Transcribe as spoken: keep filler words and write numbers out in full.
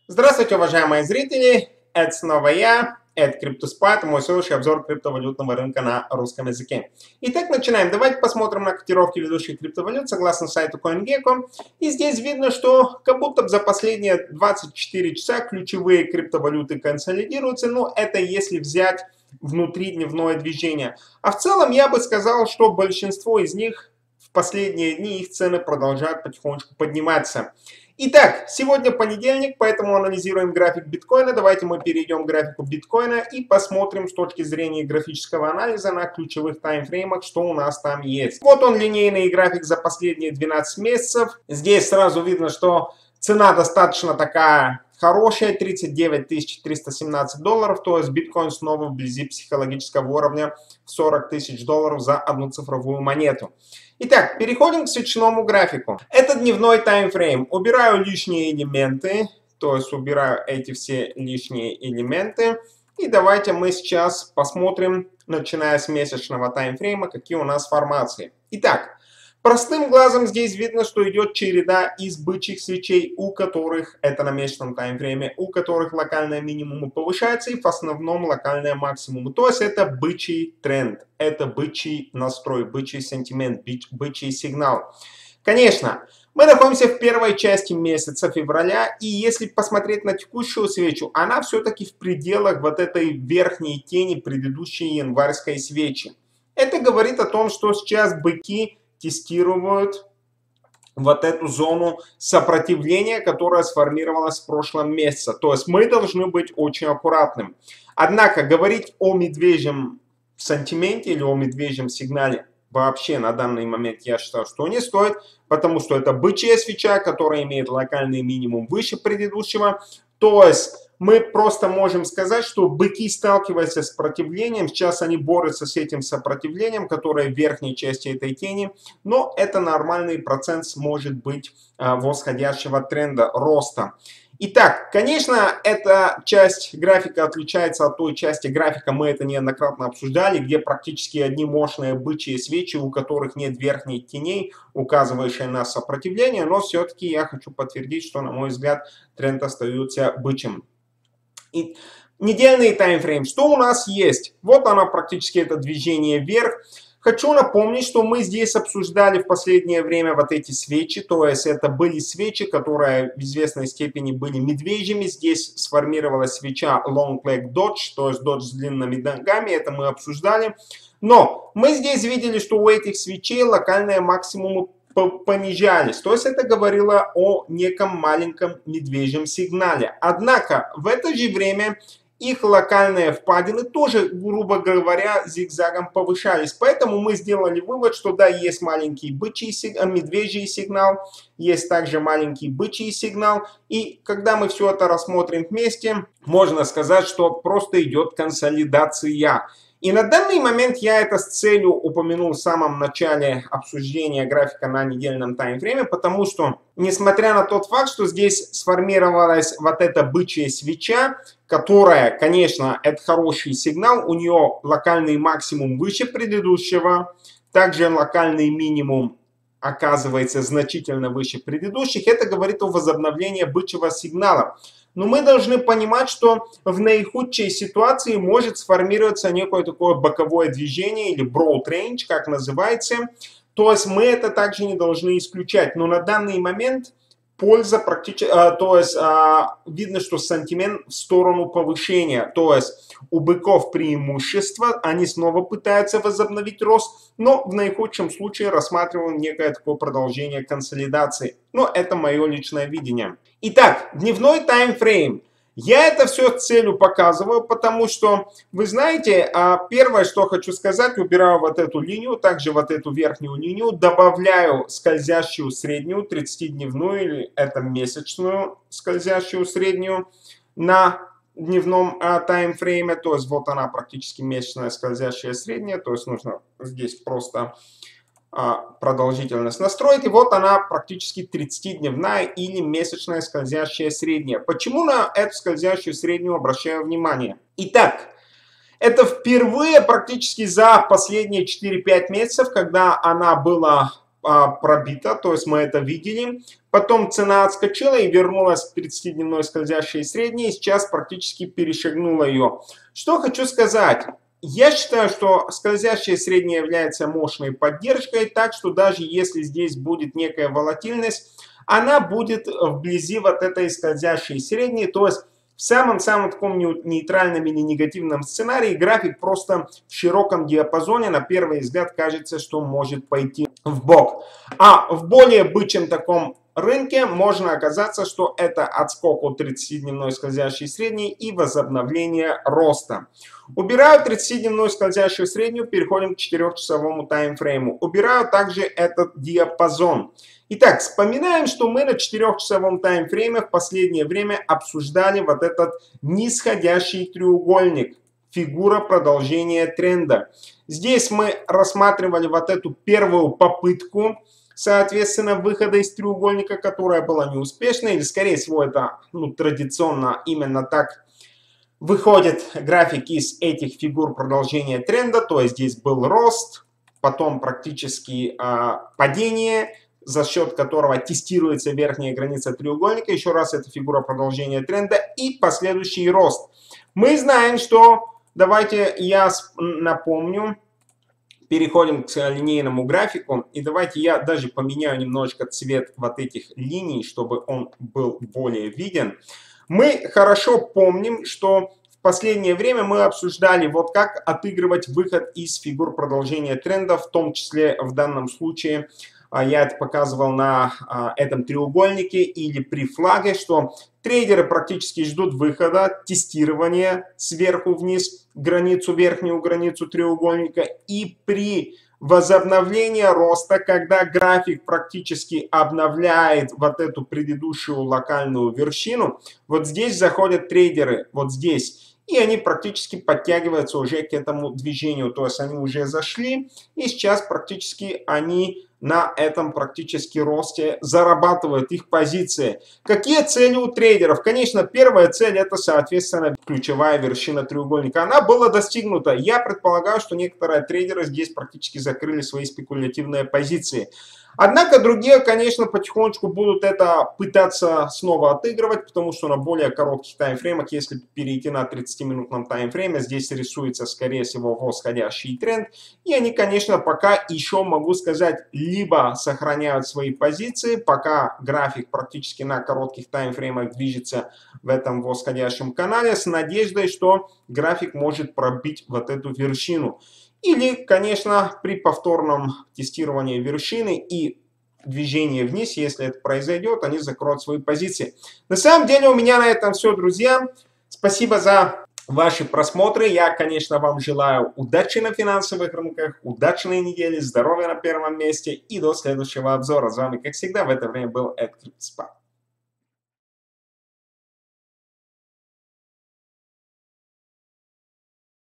Здравствуйте, уважаемые зрители! Это снова я, это CryptoSpot, мой следующий обзор криптовалютного рынка на русском языке. Итак, начинаем. Давайте посмотрим на котировки ведущих криптовалют согласно сайту CoinGecko. И здесь видно, что как будто бы за последние двадцать четыре часа ключевые криптовалюты консолидируются, но это если взять внутридневное движение. А в целом я бы сказал, что большинство из них в последние дни их цены продолжают потихонечку подниматься. Итак, сегодня понедельник, поэтому анализируем график биткоина. Давайте мы перейдем к графику биткоина и посмотрим с точки зрения графического анализа на ключевых таймфреймах, что у нас там есть. Вот он, линейный график за последние двенадцать месяцев. Здесь сразу видно, что цена достаточно такая хорошая, тридцать девять тысяч триста семнадцать долларов, то есть биткоин снова вблизи психологического уровня в сорок тысяч долларов за одну цифровую монету. Итак, переходим к свечному графику. Это дневной таймфрейм. Убираю лишние элементы, то есть убираю эти все лишние элементы. И давайте мы сейчас посмотрим, начиная с месячного таймфрейма, какие у нас формации. Итак, простым глазом здесь видно, что идет череда из бычьих свечей, у которых, это на месячном таймфрейме, у которых локальные минимумы повышаются и в основном локальные максимумы. То есть это бычий тренд, это бычий настрой, бычий сентимент, бычий сигнал. Конечно, мы находимся в первой части месяца февраля, и если посмотреть на текущую свечу, она все-таки в пределах вот этой верхней тени предыдущей январской свечи. Это говорит о том, что сейчас быки тестируют вот эту зону сопротивления, которая сформировалась в прошлом месяце. То есть мы должны быть очень аккуратным. Однако говорить о медвежьем сантименте или о медвежьем сигнале вообще на данный момент я считаю, что не стоит, потому что это бычья свеча, которая имеет локальный минимум выше предыдущего. То есть мы просто можем сказать, что быки, сталкиваясь с сопротивлением, сейчас они борются с этим сопротивлением, которое в верхней части этой тени, но это нормальный процент может быть восходящего тренда роста. Итак, конечно, эта часть графика отличается от той части графика, мы это неоднократно обсуждали, где практически одни мощные бычьи свечи, у которых нет верхних теней, указывающие на сопротивление, но все-таки я хочу подтвердить, что, на мой взгляд, тренд остается бычьим. И недельный таймфрейм. Что у нас есть? Вот оно практически, это движение вверх. Хочу напомнить, что мы здесь обсуждали в последнее время вот эти свечи. То есть это были свечи, которые в известной степени были медвежьими. Здесь сформировалась свеча Long Leg Dodge, то есть Dodge с длинными ногами. Это мы обсуждали. Но мы здесь видели, что у этих свечей локальные максимумы понижались. То есть это говорило о неком маленьком медвежьем сигнале. Однако в это же время их локальные впадины тоже, грубо говоря, зигзагом повышались. Поэтому мы сделали вывод, что да, есть маленький бычий сигнал, медвежий сигнал, есть также маленький бычий сигнал. И когда мы все это рассмотрим вместе, можно сказать, что просто идет консолидация. И на данный момент я это с целью упомянул в самом начале обсуждения графика на недельном таймфрейме, потому что, несмотря на тот факт, что здесь сформировалась вот эта бычья свеча, которая, конечно, это хороший сигнал, у нее локальный максимум выше предыдущего, также локальный минимум оказывается значительно выше предыдущих, это говорит о возобновлении бычьего сигнала. Но мы должны понимать, что в наихудшей ситуации может сформироваться некое такое боковое движение или broad range, как называется. То есть мы это также не должны исключать. Но на данный момент польза практически, то есть видно, что сантимент в сторону повышения. То есть у быков преимущество, они снова пытаются возобновить рост, но в наихудшем случае рассматриваем некое такое продолжение консолидации. Но это мое личное видение. Итак, дневной таймфрейм. Я это все с целью показываю, потому что, вы знаете, первое, что хочу сказать, убираю вот эту линию, также вот эту верхнюю линию, добавляю скользящую среднюю, тридцатидневную или это месячную скользящую среднюю на дневном таймфрейме, то есть вот она практически месячная скользящая средняя, то есть нужно здесь просто продолжительность настроить, и вот она практически тридцатидневная или месячная скользящая средняя. Почему на эту скользящую среднюю обращаю внимание? Итак, это впервые практически за последние четыре-пять месяцев, когда она была пробита, то есть мы это видели. Потом цена отскочила и вернулась к тридцатидневной скользящей средней, и сейчас практически перешагнула ее. Что хочу сказать. Я считаю, что скользящая средняя является мощной поддержкой, так что даже если здесь будет некая волатильность, она будет вблизи вот этой скользящей средней, то есть в самом-самом таком нейтральном или негативном сценарии график просто в широком диапазоне, на первый взгляд, кажется, что может пойти в бок. А в более бычьем таком рынке можно оказаться, что это отскок от тридцатидневной скользящей средней и возобновление роста. Убираю тридцатидневную скользящую среднюю, переходим к четырехчасовому таймфрейму. Убираю также этот диапазон. Итак, вспоминаем, что мы на четырехчасовом таймфрейме в последнее время обсуждали вот этот нисходящий треугольник, фигура продолжения тренда. Здесь мы рассматривали вот эту первую попытку, соответственно, выхода из треугольника, которая была неуспешной, или, скорее всего, это ну, традиционно именно так выходит график из этих фигур продолжения тренда, то есть здесь был рост, потом практически э, падение, за счет которого тестируется верхняя граница треугольника, еще раз, это фигура продолжения тренда и последующий рост. Мы знаем, что, давайте я напомню, переходим к линейному графику, и давайте я даже поменяю немножечко цвет вот этих линий, чтобы он был более виден. Мы хорошо помним, что в последнее время мы обсуждали, вот как отыгрывать выход из фигур продолжения тренда, в том числе в данном случае я это показывал на этом треугольнике или при флаге, что трейдеры практически ждут выхода, тестирования сверху вниз, границу, верхнюю границу треугольника, и при возобновлении роста, когда график практически обновляет вот эту предыдущую локальную вершину, вот здесь заходят трейдеры, вот здесь, и они практически подтягиваются уже к этому движению, то есть они уже зашли, и сейчас практически они на этом практически росте зарабатывают их позиции. Какие цели у трейдеров? Конечно, первая цель — это, соответственно, ключевая вершина треугольника. Она была достигнута. Я предполагаю, что некоторые трейдеры здесь практически закрыли свои спекулятивные позиции. Однако другие, конечно, потихонечку будут это пытаться снова отыгрывать, потому что на более коротких таймфреймах, если перейти на тридцатиминутном таймфрейме, здесь рисуется, скорее всего, восходящий тренд. И они, конечно, пока еще, могу сказать, либо сохраняют свои позиции, пока график практически на коротких таймфреймах движется в этом восходящем канале, с надеждой, что график может пробить вот эту вершину. Или, конечно, при повторном тестировании вершины и движении вниз, если это произойдет, они закроют свои позиции. На самом деле у меня на этом все, друзья. Спасибо за ваши просмотры. Я, конечно, вам желаю удачи на финансовых рынках, удачной недели, здоровья на первом месте и до следующего обзора. С вами, как всегда, в это время был Эд Криптоспа.